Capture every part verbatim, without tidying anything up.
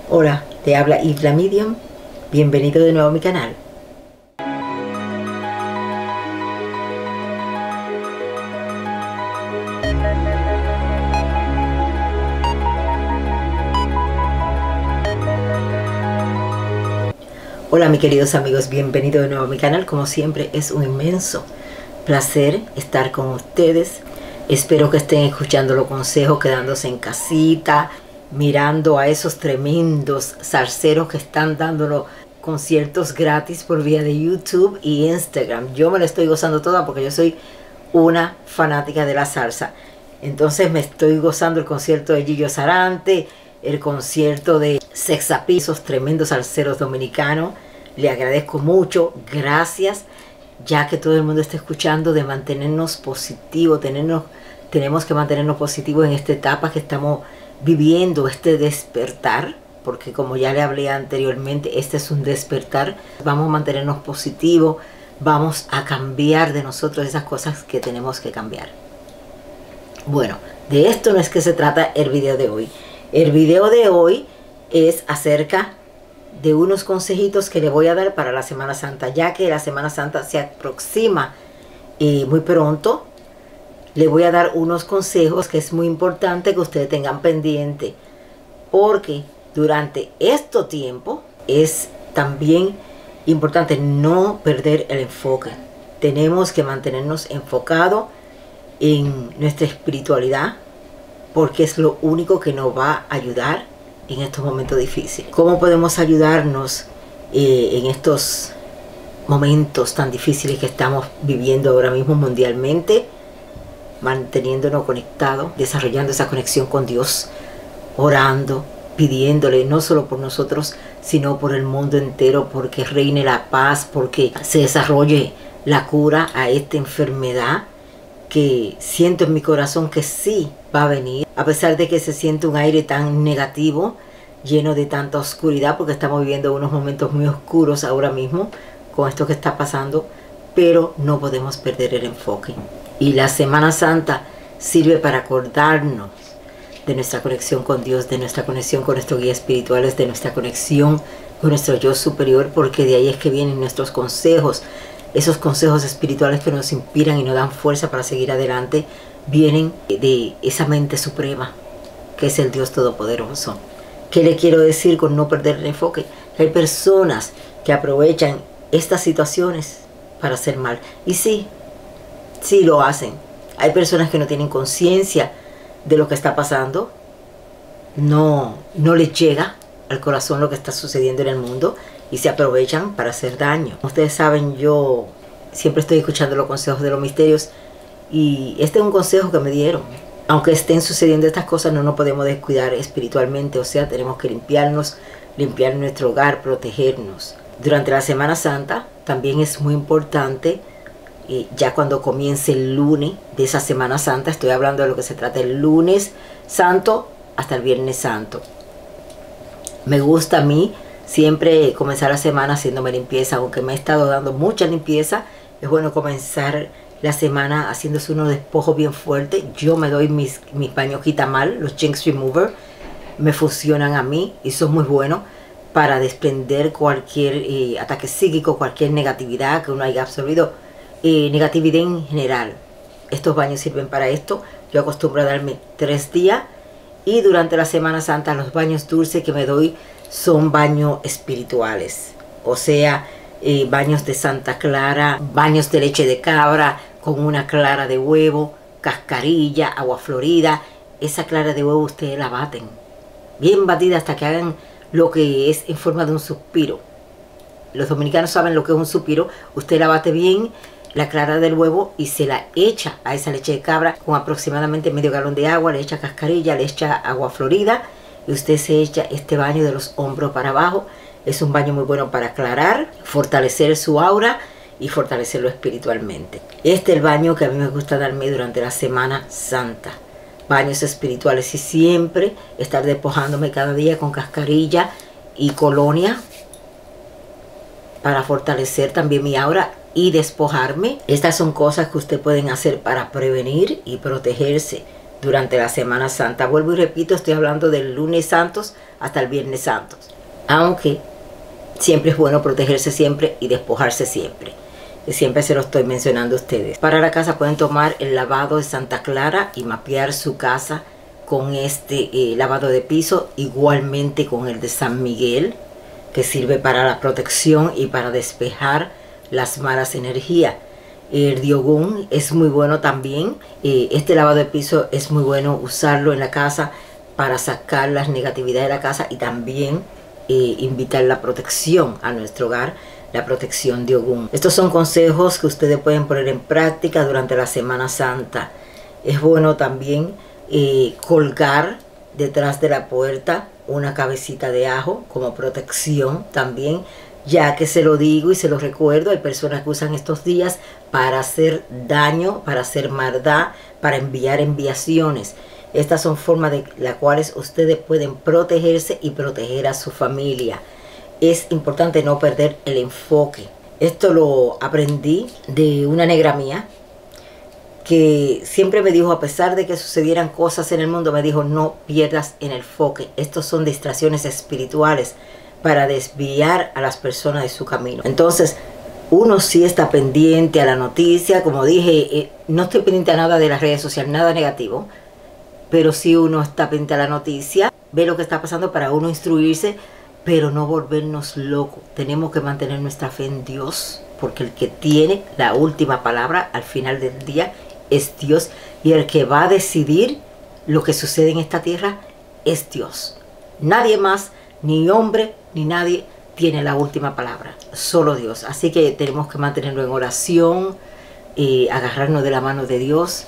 Hola, te habla Isla Medium. Bienvenido de nuevo a mi canal. Hola mis queridos amigos, bienvenido de nuevo a mi canal. Como siempre es un inmenso placer estar con ustedes. Espero que estén escuchando los consejos, quedándose en casita, mirando a esos tremendos zarceros que están dándolo conciertos gratis por vía de YouTube y Instagram. Yo me la estoy gozando toda porque yo soy una fanática de la salsa. Entonces me estoy gozando el concierto de Gillo Sarante, el concierto de Sex Appeal, esos tremendos salseros dominicanos. Le agradezco mucho, gracias, ya que todo el mundo está escuchando, de mantenernos positivos. Tenernos, tenemos que mantenernos positivos en esta etapa que estamos viviendo, este despertar, porque como ya le hablé anteriormente, este es un despertar. Vamos a mantenernos positivos, vamos a cambiar de nosotros esas cosas que tenemos que cambiar. Bueno, de esto no es que se trata el video de hoy. El video de hoy es acerca de unos consejitos que le voy a dar para la Semana Santa, ya que la Semana Santa se aproxima eh, muy pronto. Le voy a dar unos consejos que es muy importante que ustedes tengan pendiente, porque durante este tiempo es también importante no perder el enfoque. Tenemos que mantenernos enfocados en nuestra espiritualidad, porque es lo único que nos va a ayudar en estos momentos difíciles. ¿Cómo podemos ayudarnos eh, en estos momentos tan difíciles que estamos viviendo ahora mismo mundialmente? Manteniéndonos conectados, desarrollando esa conexión con Dios, orando, pidiéndole no solo por nosotros, sino por el mundo entero, porque reine la paz, porque se desarrolle la cura a esta enfermedad que siento en mi corazón que sí va a venir, a pesar de que se siente un aire tan negativo, lleno de tanta oscuridad, porque estamos viviendo unos momentos muy oscuros ahora mismo con esto que está pasando, pero no podemos perder el enfoque. Y la Semana Santa sirve para acordarnos de nuestra conexión con Dios, de nuestra conexión con nuestros guías espirituales, de nuestra conexión con nuestro yo superior, porque de ahí es que vienen nuestros consejos. Esos consejos espirituales que nos inspiran y nos dan fuerza para seguir adelante, vienen de esa mente suprema, que es el Dios Todopoderoso. ¿Qué le quiero decir con no perder el enfoque? Hay personas que aprovechan estas situaciones para hacer mal. Y sí, sí lo hacen. Hay personas que no tienen conciencia de lo que está pasando. No, no les llega al corazón lo que está sucediendo en el mundo y se aprovechan para hacer daño. Ustedes saben, yo siempre estoy escuchando los consejos de los misterios y este es un consejo que me dieron. Aunque estén sucediendo estas cosas, no nos podemos descuidar espiritualmente, o sea, tenemos que limpiarnos, limpiar nuestro hogar, protegernos. Durante la Semana Santa también es muy importante, eh, ya cuando comience el lunes de esa Semana Santa, estoy hablando de lo que se trata el lunes santo hasta el viernes santo. Me gusta a mí siempre comenzar la semana haciéndome limpieza, aunque me he estado dando mucha limpieza. Es bueno comenzar la semana haciéndose unos despojos bien fuertes. Yo me doy mis, mis baños quitamal, los Jinx Remover, me funcionan a mí y son muy buenos para desprender cualquier eh, ataque psíquico, cualquier negatividad que uno haya absorbido, eh, negatividad en general. Estos baños sirven para esto. Yo acostumbro a darme tres días y durante la Semana Santa los baños dulces que me doy son baños espirituales, o sea, eh, baños de Santa Clara, baños de leche de cabra con una clara de huevo, cascarilla, agua florida. Esa clara de huevo ustedes la baten bien batida hasta que hagan lo que es en forma de un suspiro. Los dominicanos saben lo que es un suspiro. Usted la bate bien, la clara del huevo, y se la echa a esa leche de cabra con aproximadamente medio galón de agua. Le echa cascarilla, le echa agua florida y usted se echa este baño de los hombros para abajo. Es un baño muy bueno para aclarar, fortalecer su aura y fortalecerlo espiritualmente. Este es el baño que a mí me gusta darme durante la Semana Santa. Baños espirituales, y siempre estar despojándome cada día con cascarilla y colonia para fortalecer también mi aura y despojarme. Estas son cosas que usted pueden hacer para prevenir y protegerse durante la Semana Santa. Vuelvo y repito, estoy hablando del lunes santos hasta el viernes santos. Aunque siempre es bueno protegerse siempre y despojarse siempre. Siempre se lo estoy mencionando a ustedes. Para la casa pueden tomar el lavado de Santa Clara y mapear su casa con este eh, lavado de piso, igualmente con el de San Miguel, que sirve para la protección y para despejar las malas energías. El Diogún es muy bueno también. Eh, este lavado de piso es muy bueno usarlo en la casa para sacar las negatividades de la casa y también eh, invitar la protección a nuestro hogar, la protección de Ogún. Estos son consejos que ustedes pueden poner en práctica durante la Semana Santa. Es bueno también eh, colgar detrás de la puerta una cabecita de ajo como protección también, ya que se lo digo y se lo recuerdo, hay personas que usan estos días para hacer daño, para hacer maldad, para enviar enviaciones. Estas son formas de las cuales ustedes pueden protegerse y proteger a su familia. Es importante no perder el enfoque. Esto lo aprendí de una negra mía, que siempre me dijo, a pesar de que sucedieran cosas en el mundo, me dijo, no pierdas el enfoque. Estos son distracciones espirituales para desviar a las personas de su camino. Entonces, uno sí está pendiente a la noticia. Como dije, eh, no estoy pendiente a nada de las redes sociales, nada negativo. Pero sí uno está pendiente a la noticia, ve lo que está pasando para uno instruirse, pero no volvernos locos. Tenemos que mantener nuestra fe en Dios, porque el que tiene la última palabra al final del día es Dios, y el que va a decidir lo que sucede en esta tierra es Dios. Nadie más, ni hombre, ni nadie tiene la última palabra, solo Dios. Así que tenemos que mantenerlo en oración, eh, agarrarnos de la mano de Dios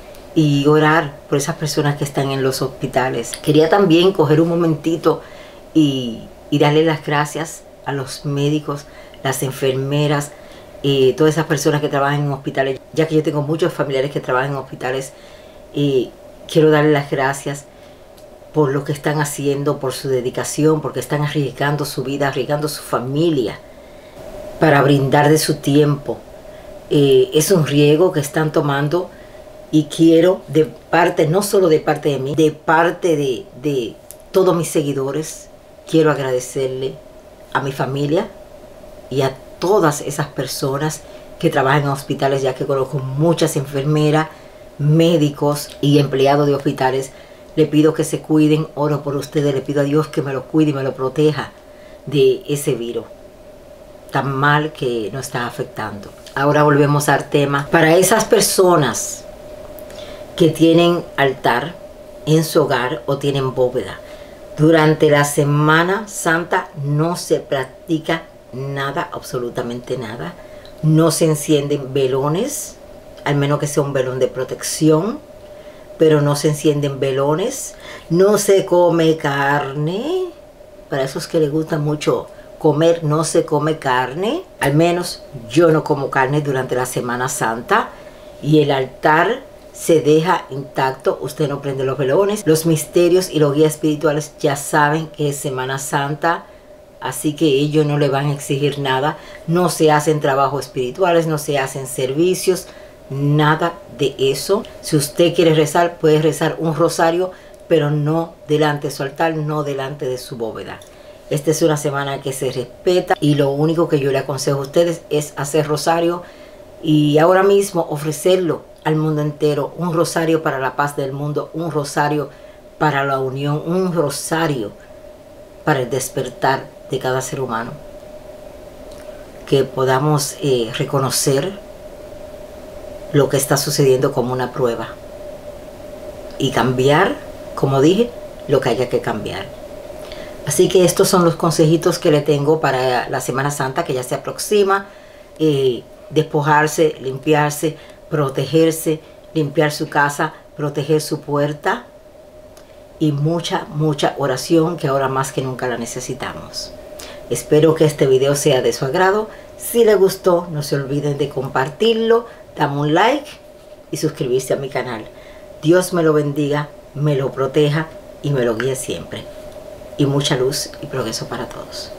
y orar por esas personas que están en los hospitales. Quería también coger un momentito y, y darle las gracias a los médicos, las enfermeras, eh, todas esas personas que trabajan en hospitales, ya que yo tengo muchos familiares que trabajan en hospitales. Eh, quiero darle las gracias por lo que están haciendo, por su dedicación, porque están arriesgando su vida, arriesgando su familia para brindar de su tiempo. Eh, es un riesgo que están tomando, y quiero de parte, no solo de parte de mí, de parte de, de todos mis seguidores, quiero agradecerle a mi familia y a todas esas personas que trabajan en hospitales, ya que conozco muchas enfermeras, médicos y empleados de hospitales. Le pido que se cuiden, oro por ustedes, le pido a Dios que me lo cuide y me lo proteja de ese virus tan mal que nos está afectando. Ahora volvemos al tema. Para esas personas que tienen altar en su hogar o tienen bóveda, durante la Semana Santa no se practica nada, absolutamente nada. No se encienden velones, al menos que sea un velón de protección, pero no se encienden velones. No se come carne. Para esos que les gusta mucho comer, no se come carne. Al menos yo no como carne durante la Semana Santa. Y el altar se deja intacto, usted no prende los velones. Los misterios y los guías espirituales ya saben que es Semana Santa, así que ellos no le van a exigir nada. No se hacen trabajos espirituales, no se hacen servicios, nada de eso. Si usted quiere rezar, puede rezar un rosario, pero no delante de su altar, no delante de su bóveda. Esta es una semana que se respeta, y lo único que yo le aconsejo a ustedes es hacer rosario, y ahora mismo ofrecerlo al mundo entero. Un rosario para la paz del mundo, un rosario para la unión, un rosario para el despertar de cada ser humano. Que podamos eh, reconocer lo que está sucediendo como una prueba y cambiar, como dije, lo que haya que cambiar. Así que estos son los consejitos que le tengo para la Semana Santa, que ya se aproxima. Eh, despojarse, limpiarse, protegerse, limpiar su casa, proteger su puerta, y mucha, mucha oración, que ahora más que nunca la necesitamos. Espero que este video sea de su agrado. Si le gustó, no se olviden de compartirlo, dame un like y suscribirse a mi canal. Dios me lo bendiga, me lo proteja y me lo guíe siempre. Y mucha luz y progreso para todos.